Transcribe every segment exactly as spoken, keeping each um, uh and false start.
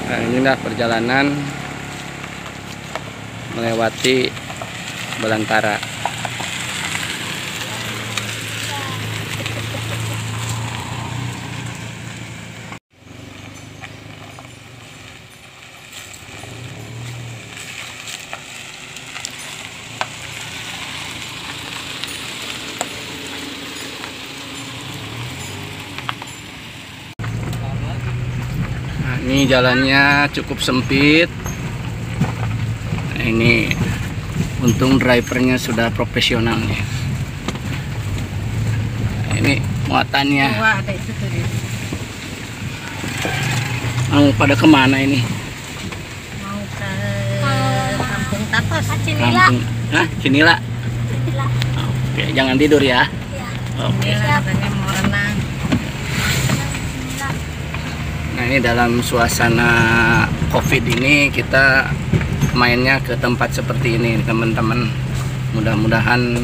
Nah, inilah perjalanan melewati Belantara. Nah, ini jalannya cukup sempit. Nah, ini untung drivernya sudah profesional nih. Nah, ini muatannya. Mau pada kemana ini? Mau ke Kampung Tapos. Kampung, hah? Cinila. Oke, jangan tidur ya. Oke. Katanya mau renang. Nah, ini dalam suasana COVID ini kita mainnya ke tempat seperti ini, teman-teman. Mudah-mudahan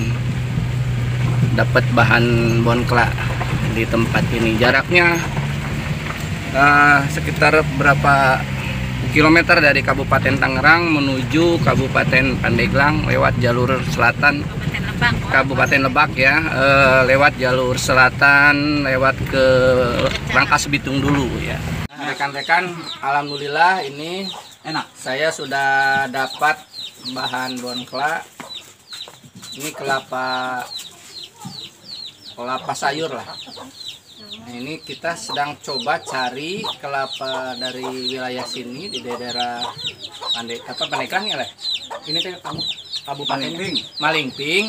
dapat bahan bonkla di tempat ini. Jaraknya uh, sekitar berapa kilometer dari Kabupaten Tangerang menuju Kabupaten Pandeglang lewat jalur selatan. Kabupaten Lebak. Kabupaten Lebak ya, uh, lewat jalur selatan, lewat ke Rangkas Bitung dulu ya. Rekan-rekan, alhamdulillah ini enak. Saya sudah dapat bahan bonkla. Ini kelapa kelapa sayur lah. Nah, ini kita sedang coba cari kelapa dari wilayah sini di daerah Pande apa Pandeglang ya, Le? Ini teh kamu Kabupaten Malingping. Malingping.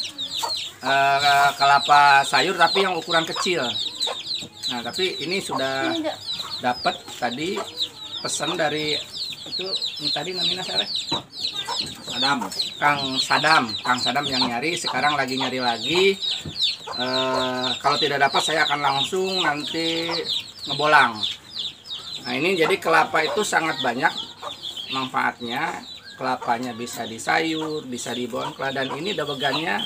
Uh, kelapa sayur tapi yang ukuran kecil. Nah, tapi ini sudah dapat tadi pesan dari itu ini tadi namanya siapa? Sadam. Kang Sadam, Kang Sadam yang nyari, sekarang lagi nyari lagi. E, kalau tidak dapat saya akan langsung nanti ngebolang. Nah, ini jadi kelapa itu sangat banyak manfaatnya. Kelapanya bisa disayur, bisa dibonkla, dan ini dawegannya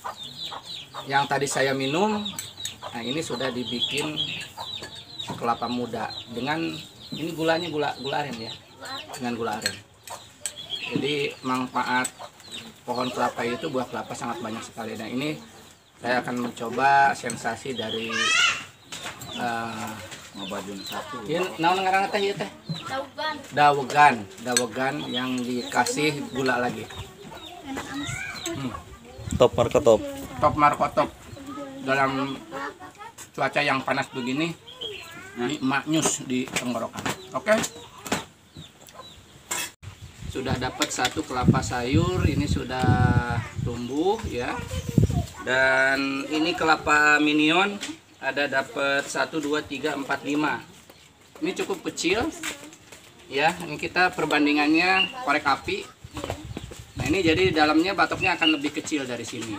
yang tadi saya minum. Nah, ini sudah dibikin kelapa muda dengan ini gulanya gula gula aren ya, dengan gula aren. Jadi manfaat pohon kelapa itu, buah kelapa sangat banyak sekali. Nah, ini saya akan mencoba sensasi dari uh, satu. Ini naon ngaranna teh ieu teh? Dawegan. Dawegan, dawegan yang dikasih gula lagi. Hmm. Top markotop. Top markotop. Dalam cuaca yang panas begini, ini maknyus di tenggorokan. Oke. Sudah dapat satu kelapa sayur, ini sudah tumbuh ya. Dan ini kelapa minion ada dapat satu dua tiga empat lima. Ini cukup kecil. Ya, ini kita perbandingannya korek api. Nah, ini jadi dalamnya batoknya akan lebih kecil dari sini.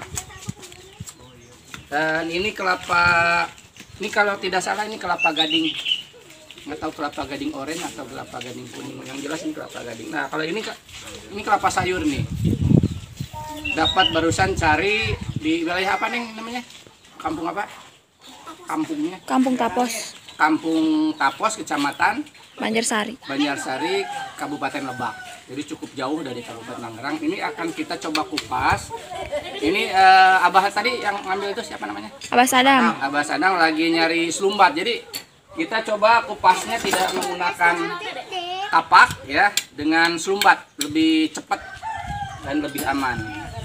Dan ini kelapa, ini kalau tidak salah ini kelapa gading, nggak tahu kelapa gading oranye atau kelapa gading kuning, yang jelas ini kelapa gading. Nah, kalau ini ini kelapa sayur nih, dapat barusan cari di wilayah apa nih namanya, kampung apa, kampungnya Kampung Tapos, Kampung Tapos, Kecamatan Banjarsari, Banjarsari, Kabupaten Lebak. Jadi cukup jauh dari Kabupaten Tangerang. Ini akan kita coba kupas. Ini eh, Abah tadi yang ngambil itu siapa namanya? Abah Sadam. Nah, Abah Sadam lagi nyari selumbat. Jadi kita coba kupasnya tidak menggunakan kapak ya, dengan selumbat, lebih cepat dan lebih aman.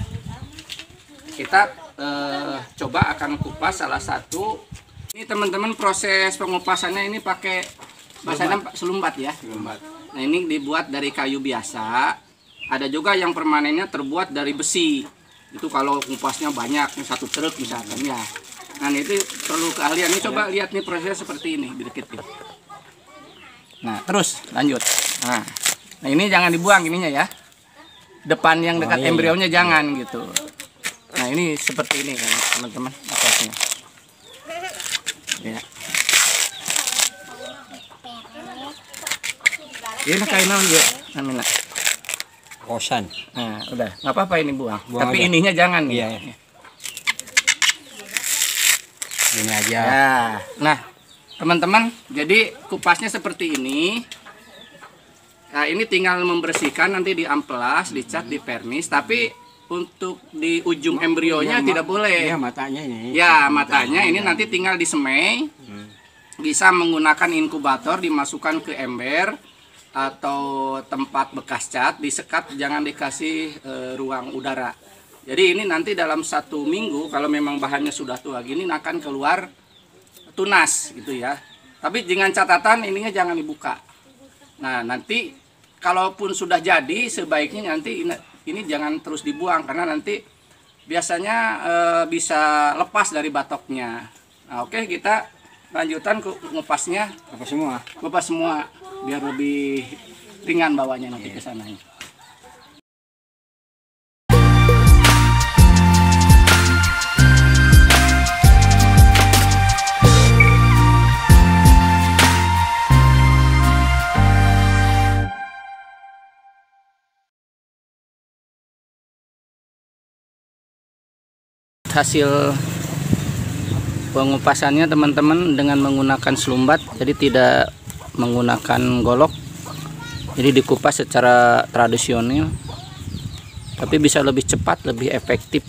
Kita eh, coba akan kupas salah satu. Ini teman-teman, proses pengupasannya ini pakai bahasanya selumbat ya. Selumbat. Nah, ini dibuat dari kayu biasa. Ada juga yang permanennya terbuat dari besi. Itu kalau kupasnya banyak, satu truk misalkan ya. Nah, itu perlu keahlian. Ini coba lihat nih prosesnya seperti ini, dikit-dikit. Nah, terus lanjut. Nah, nah ini jangan dibuang ininya ya. Depan yang dekat oh, iya, embrionya iya. Jangan gitu. Nah, ini seperti ini kan teman-teman prosesnya. Ya. Ini kayak naon dia, Amina. Kosan. Nah, udah, nggak apa-apa ini buang. buang Tapi aja. Ininya jangan nih. Iya. Ini aja. Ya. Nah, teman-teman, jadi kupasnya seperti ini. Nah, ini tinggal membersihkan, nanti diamplas, dicat, dipernis, tapi untuk di ujung embrionya Ya, tidak ma- boleh. Ya, matanya ini. Ya, matanya ini nanti tinggal disemai. Bisa menggunakan inkubator, dimasukkan ke ember atau tempat bekas cat, disekat, jangan dikasih eh, ruang udara. Jadi ini nanti dalam satu minggu kalau memang bahannya sudah tua gini akan keluar tunas gitu ya. Tapi dengan catatan ininya jangan dibuka. Nah, nanti kalaupun sudah jadi sebaiknya nanti ini, ini jangan terus dibuang karena nanti biasanya e, bisa lepas dari batoknya. Nah, oke, kita lanjutan ke ngupasnya, Apa semua? ngupas semua biar lebih ringan bawanya nanti ke sananya. Hasil pengupasannya teman-teman dengan menggunakan selumbat, jadi tidak menggunakan golok, jadi dikupas secara tradisional tapi bisa lebih cepat, lebih efektif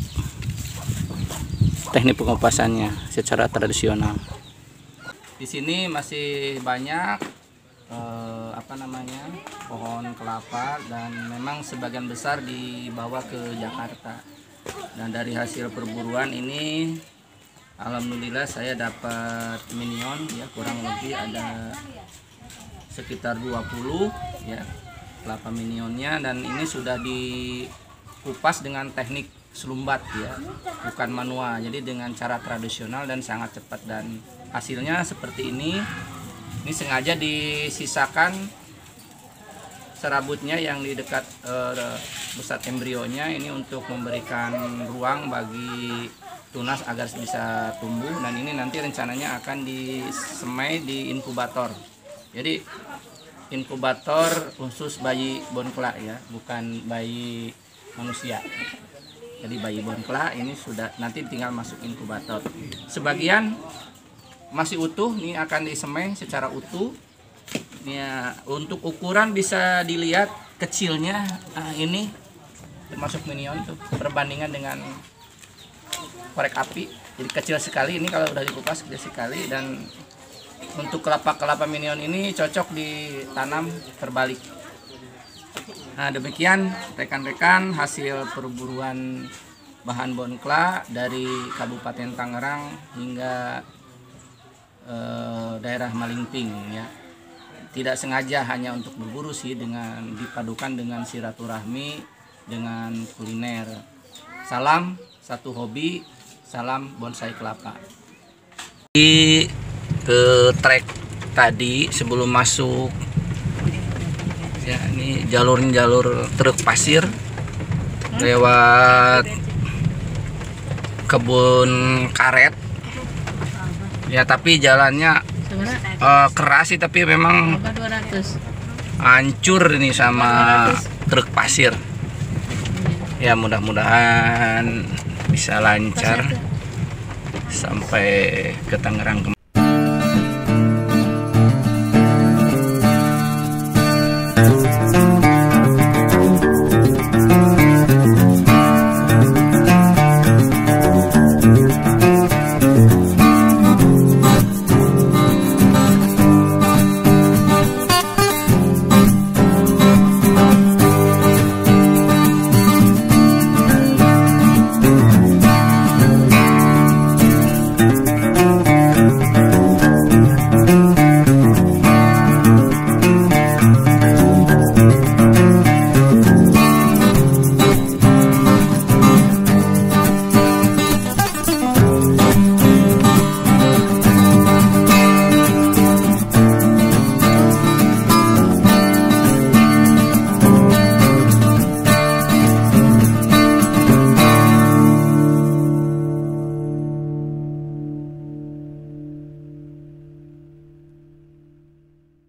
teknik pengupasannya secara tradisional. Di sini masih banyak eh, apa namanya pohon kelapa dan memang sebagian besar dibawa ke Jakarta. Dan dari hasil perburuan ini alhamdulillah saya dapat minion ya, kurang lebih ada sekitar dua puluh ya kelapa minionnya, dan ini sudah dikupas dengan teknik selumbat ya, bukan manual, jadi dengan cara tradisional dan sangat cepat, dan hasilnya seperti ini. Ini sengaja disisakan serabutnya yang di dekat uh, pusat embrionya ini untuk memberikan ruang bagi tunas agar bisa tumbuh, dan ini nanti rencananya akan disemai di inkubator. Jadi inkubator khusus bayi bonkla ya, bukan bayi manusia. Jadi bayi bonkla ini sudah nanti tinggal masuk inkubator. Sebagian masih utuh, ini akan disemai secara utuh. Ya, untuk ukuran bisa dilihat kecilnya, nah ini termasuk minion tuh perbandingan dengan korek api, jadi kecil sekali ini kalau udah dikupas, kecil sekali. Dan untuk kelapa-kelapa minion ini cocok ditanam terbalik. Nah, demikian rekan-rekan hasil perburuan bahan bonkla dari Kabupaten Tangerang hingga eh, daerah Malingping ya. Tidak sengaja hanya untuk berburu sih, dengan dipadukan dengan silaturahmi, dengan kuliner. Salam satu hobi, salam bonsai kelapa. Di ke trek tadi sebelum masuk ya, ini jalur-jalur truk pasir lewat kebun karet ya, tapi jalannya uh, keras sih, tapi memang hancur ini sama truk pasir ya. Mudah-mudahan bisa lancar sampai ke Tangerang.